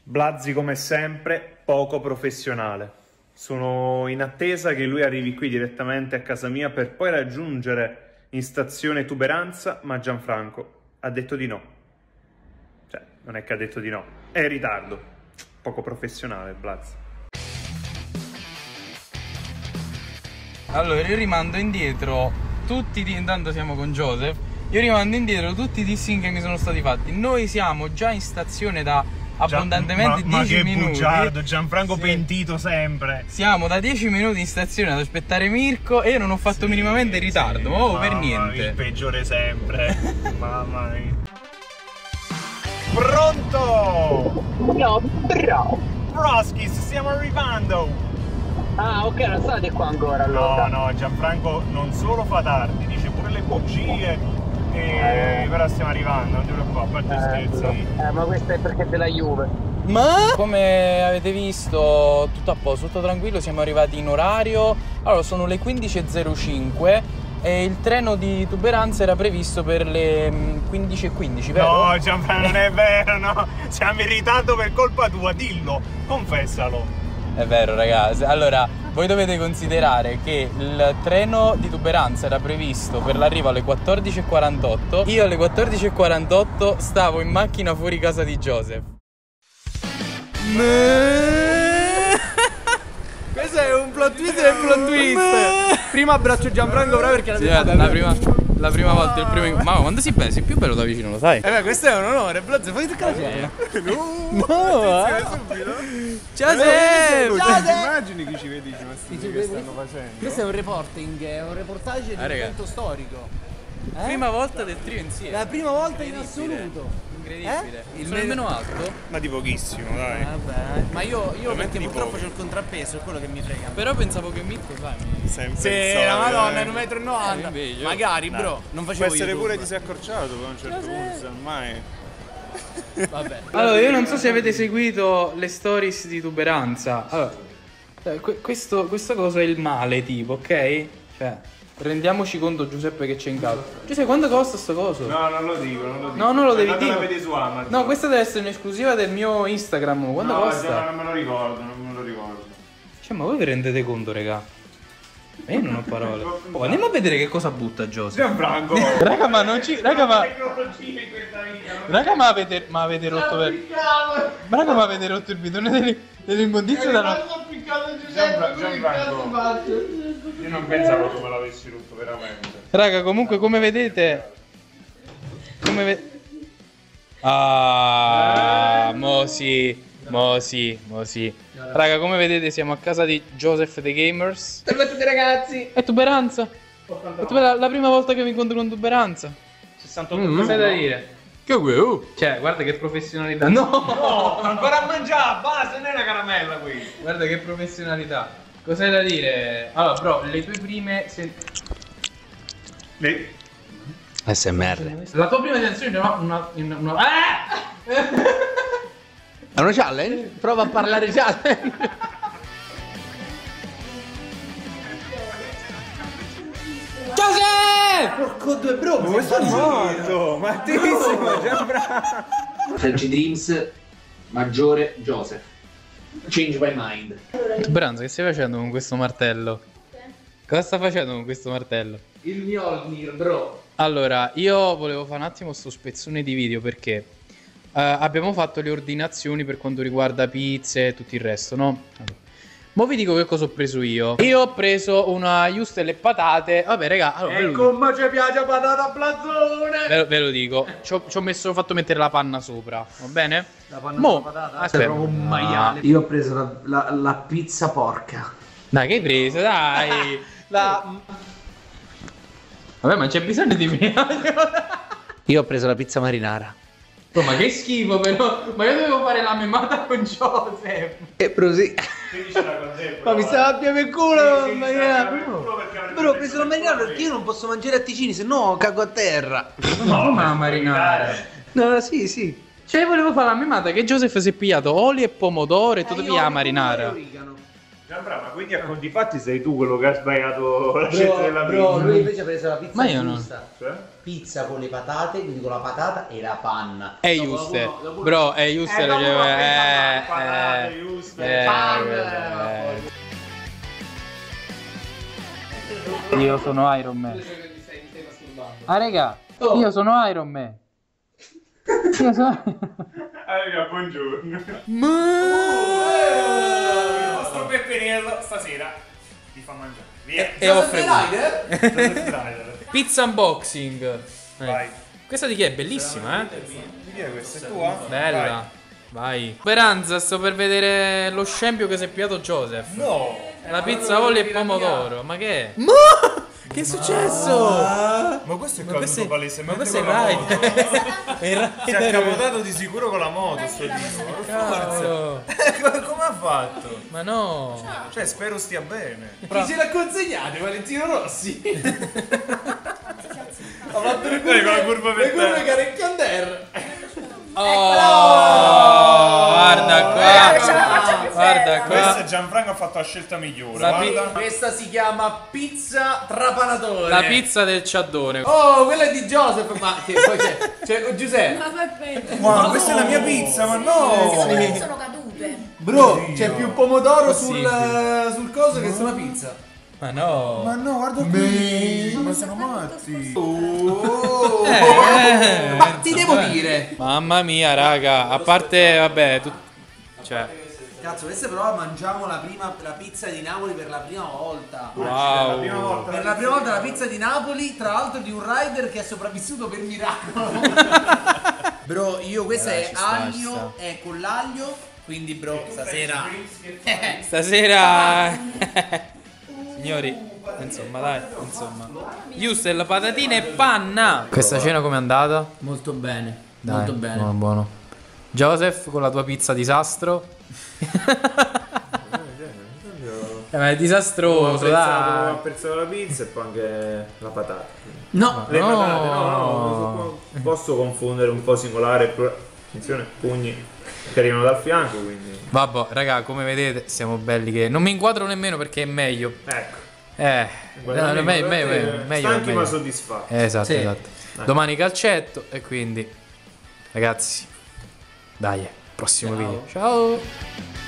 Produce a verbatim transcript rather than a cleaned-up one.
Blasi come sempre poco professionale. Sono in attesa che lui arrivi qui direttamente a casa mia per poi raggiungere in stazione Tuberanza, ma Gianfranco ha detto di no. Cioè, non è che ha detto di no, è in ritardo. Poco professionale Blasi. Allora, io rimando indietro tutti, di... intanto siamo con Joseph, io rimando indietro tutti i dissing che mi sono stati fatti. Noi siamo già in stazione da abbondantemente Gian... ma, dieci ma che minuti. bugiardo, Gianfranco sì. Pentito sempre. Siamo da dieci minuti in stazione ad aspettare Mirko e io non ho fatto sì, minimamente ritardo, sì, oh, per niente. Il peggiore sempre. Mamma mia. Pronto? No, però. Broskis, stiamo arrivando. Ah, ok, non state qua ancora allora. No, no, Gianfranco non solo fa tardi, dice pure le bugie. E eh. però stiamo arrivando, non ti preoccupare, a parte eh, scherzi. Eh, ma questo è perché è della Juve. Ma come avete visto, tutto a posto, tutto tranquillo, siamo arrivati in orario. Allora, sono le quindici e zero cinque e il treno di Tuberanza era previsto per le quindici e quindici, vero? No, Gianfranco, non è vero, no. Siamo in ritardo per colpa tua, dillo, confessalo. È vero, ragazzi. Allora, voi dovete considerare che il treno di Tuberanza era previsto per l'arrivo alle quattordici e quarantotto. Io alle quattordici e quarantotto stavo in macchina fuori casa di Joseph. Questo è un plot twist e un plot twist. Prima abbraccio Gianfranco però perché la, sì, la prima la prima volta, il primo. Ma quando si beh, sei più bello da vicino, lo sai? Eh beh, questo è un onore, Blaz, fai toccare la scena. No, no, eh. subito. Ciao Seb! Ciao Seb! Immagini chi ci vedi, ma sti che stanno facendo? Questo è un reporting, è un reportage di un evento storico. Eh? Prima volta del trio insieme. La prima volta in assoluto. Incredibile. Eh? Il nemmeno alto? Ma di pochissimo, dai. Eh, vabbè, ma io, io perché purtroppo c'ho il contrappeso, è quello che mi frega. Però pensavo che Mirko, sai, mi... Sempre sì, la madonna, è un metro e novanta. Eh, magari, no. bro, non facevo può essere YouTube. pure disaccorciato per un certo punto, ormai. Vabbè. Allora, io non so se avete seguito le stories di Tuberanza. Allora, questo, questa cosa è il male, tipo, ok? Cioè, rendiamoci conto, Giuseppe, che c'è in casa. Giuseppe, quanto costa sto coso? No, non lo dico, non lo dico. No, non lo devi dire. La vedi su Amazon. No, questa deve essere un'esclusiva del mio Instagram. Quanto no, costa? Già, non me lo ricordo, non me lo ricordo. Cioè, ma voi vi rendete conto, raga? Ma io non ho parole. Oh, andiamo a vedere che cosa butta Giuseppe. Gianfranco. Raga, ma non ci. Raga, ma. Raga, ma avete. Ma avete rotto per. Raga, ma avete rotto il bidone delle, delle immondizie da no. Gianfranco. Io non pensavo come l'avessi rotto veramente. Raga, comunque come vedete. Come vedete. Ah, mo sì. Mo sì, mo sì. Raga, come vedete siamo a casa di Joseph the Gamers. Salve a tutti ragazzi. E Tuberanza. È la, la prima volta che mi incontro con Tuberanza. sessantotto mm, cosa hai da dire? Che uh. Cioè, guarda che professionalità. No, no, ancora a mangiare, basta, non è una caramella qui. Guarda che professionalità. Cosa hai da dire? Allora, bro, le tue prime sen... Le... S M R. La tua prima sensazione era una, una, una... Ah! È una challenge? Prova a parlare challenge. Joseph! Porco due bro, ma questo è morto, mattissimo, Gianfranco. French Dreams, maggiore Joseph. Change my mind. Branzo, che stai facendo con questo martello? Cosa sta facendo con questo martello? Il Mjolnir, bro. Allora, io volevo fare un attimo sto spezzone di video perché Uh, abbiamo fatto le ordinazioni per quanto riguarda pizze e tutto il resto, no? Allora. Mo vi dico che cosa ho preso io. Io ho preso una wurstel e patate. Vabbè, raga, allora, e come ci piace patata a blazzone. Ve lo, ve lo dico. Ci ho, ci ho messo, ho fatto mettere la panna sopra. Va bene? La panna Mo, patata? aspetta. Proprio un maiale. Io ho preso la, la, la pizza porca. Dai, che hai preso? Dai. La... Vabbè, ma c'è bisogno di me. Io ho preso la pizza marinara. Oh, ma che schifo però. Ma io dovevo fare la memata con Joseph. E prosì. Ma mi stava a piove il culo, sì, però ho preso la marinara perché io non posso mangiare atticini, se no cago a terra. No, ma la marinara. No, sì, sì. Cioè volevo fare la memata che Joseph si è pigliato olio e pomodoro e tu devi la marinara. Gianfranco, ma quindi a conti fatti sei tu quello che ha sbagliato la scelta della pizza. Bro, lui invece ha preso la pizza. Ma io no. Cioè? pizza con le patate, quindi con la patata e la panna. È Dopo giusto, la uno- dopo- bro, è giusto. Eh, dopo cioè, la eh, pensa male, patate, eh, giusto, eh, panna, eh. Io sono Iron Man. Ah, raga, io sono Iron Man. Io sono... Allora, buongiorno. Il nostro peperello stasera ti fa mangiare. Via. E offre Rider. pizza unboxing. Eh. Vai. Questa di chi è? Bellissima, eh? Di chi è questa? È tua? Bella. Vai. Speranza, sto per vedere lo scempio che si è piato Joseph. No. La pizza olio e pomodoro. Ma che è? Ma che è successo? Ma questo è Ma caduto questo è- palesemente ma questo è con la Rai. moto. È il Si è accapotato di sicuro con la moto sto tipo. Cavolo. Come ha fatto? Ma no. Cioè, spero stia bene. Chi ce l'ha consegnato? Valentino Rossi. Ha fatto le curve con la curva per terra. Carecchiander. Oh, guarda qua. Guarda Questa qua. Gianfranco ha fatto la scelta migliore. La pi- Guarda. Questa si chiama pizza trapanatore. La pizza del ciaddone. Oh, quella è di Joseph, ma che poi c'è, c'è Giuseppe. Ma perfetto. Wow, questa è la mia pizza, ma no! Secondo me sono cadute. Bro, c'è più pomodoro sul, Possibile. sul coso che sulla pizza. Ma no. Ma no, guarda qui! Ma sono matti! Oh, Eh, ma ti devo dire. Mamma mia, raga. A parte, vabbè, tu... cioè, Cazzo, questa però mangiamo la prima la pizza di Napoli per la prima volta. wow. prima volta. Per la prima volta la pizza di Napoli, tra l'altro di un rider che è sopravvissuto per miracolo. Bro, io questa Dai, è ci sta, ci aglio, è con l'aglio, quindi bro, stasera Stasera... Signori, insomma, dai, insomma. Yusel, patatine e panna. Questa cena com'è andata? molto bene, Dai, molto bene. Buono, buono. Joseph, con la tua pizza disastro. Eh, ma è disastroso, Ho dai. apprezzato la pizza e poi anche la patata. No, Le No. patate, no, no, non posso confondere un po' singolare e plura- attenzione, pugni che arrivano dal fianco, quindi Vabbè, raga, come vedete, siamo belli che... Non mi inquadro nemmeno perché è meglio. ecco. Eh, Guarda, no, meglio, guardate, meglio, meglio, stanchi meglio. ma soddisfatti. Eh, esatto, Sì. esatto. Domani calcetto e quindi, ragazzi, dai, prossimo video. Ciao.